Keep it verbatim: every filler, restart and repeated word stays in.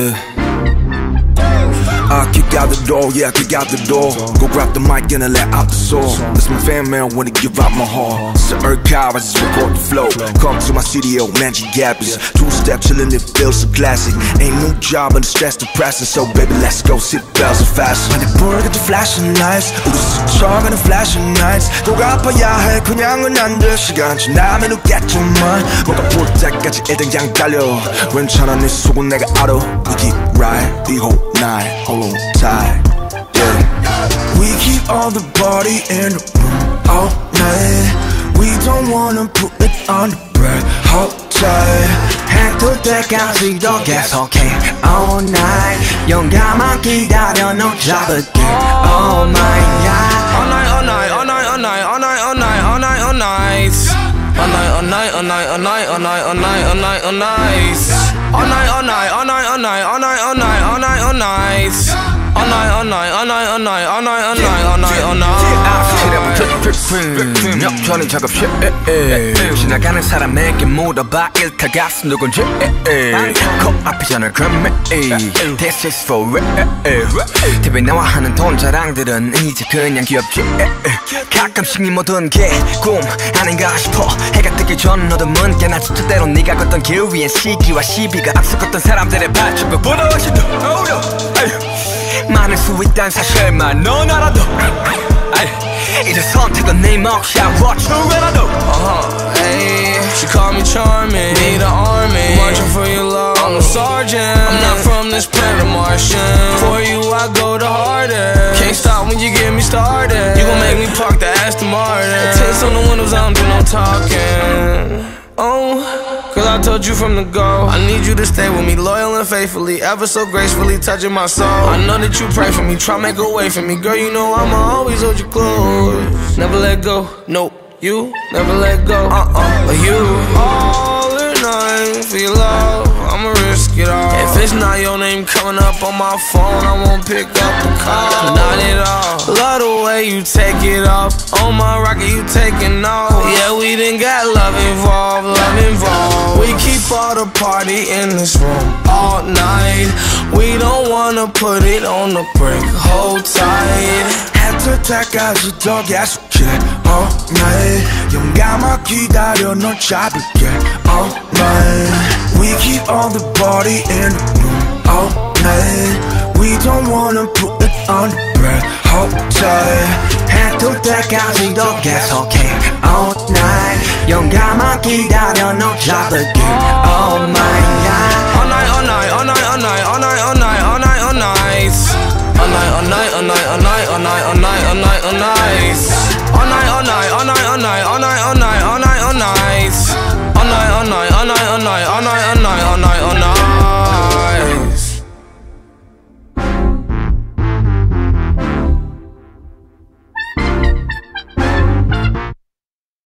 Yeah. I kick out the door, yeah, I kick out the door. Go grab the mic and I let out the soul. That's my fan man, wanna give out my heart. It's the earth car, I just record the flow. Come to my studio, magic gappers. Two step chillin', it feels so classic. Ain't no job and the stress depressing. So baby, let's go, sit bells and fast. When the bird get the flashing lights, 우리 strong and the flashing nights. 꼭 아파야 해, 그냥은 안 돼. 시간 지나면 웃겠지만 뭔가 볼 때까지 일단 그냥 달려. 괜찮아, 네 속은 내가 알아. We keep right the whole night. Hold on tight, yeah. We keep all the body in the room all night. We don't wanna put it on the bread. Hold tight. 해도 때까지도 계속해 all night. 영감만 기다려 너 잡을게 all night, yeah. All night, all night, all night, all night, all night, all night, all night, all night. All night, all night, all night, all night, all night, all night, all night, all night. All night, all night, all night, all night, all night, all night, all night, all night. All night, all night, all night, all night, all night, all night, all night, all night. 역전이 작업실 지나가는 사람에게 물어봐 일타 가슴 누군지 코앞이잖아 그럼 This is for real 티비에 나와 하는 돈 자랑들은 이제 그냥 귀엽지 가끔씩 이 모든 게 꿈 아닌가 싶어 해가 뜨기 전 어둠은 꽤나 진짜 때론 네가 걷던 길 위엔 시기와 시비가 앞서갔던 사람들의 발자국보다 훨씬 더 어려 많을 수 있단 사실만 넌 알아도 이제 선택은 네 몫이야 What you gonna do? Uh-huh, ayy. She call me charming, need an army, marching for your love, I'm a sergeant. I'm not from this planet Martian. For you I go the hardest. Can't stop when you get me started. You gon' make me park the Aston Martin. Tints on the windows, I don't do no talking. Oh, cause I told you from the go, I need you to stay with me, loyal and faithfully, ever so gracefully touching my soul. I know that you pray for me, try make a way for me. Girl, you know I'ma always hold you close. Never let go, nope, you never let go. Uh-uh, but you all or nothing for your love, I'ma risk it all. If it's not your name coming up on my phone, I won't pick up the call. Not at all. Love the way you take it off. On my rocket, you taking off. Yeah, we done got love involved, love involved. We keep all the party in this room all night. We don't wanna put it on the break. Hold tight. 해뜰 때까지도 계속해 all night. 영감만 기다려 널 잡을게 all night. We keep all the body in the room all night. We don't wanna put it on the bread. Hold tight. 해뜰 때까지도 계속해 all night. 영감만 기다려 널 잡을게 all night, yeah. All night, all night, all night, all night, all night, all night, all night, all night. All night, all night, all night, all night, all night, all night, all night, all night. All night, all night, all night, all night, all night, all night, all night.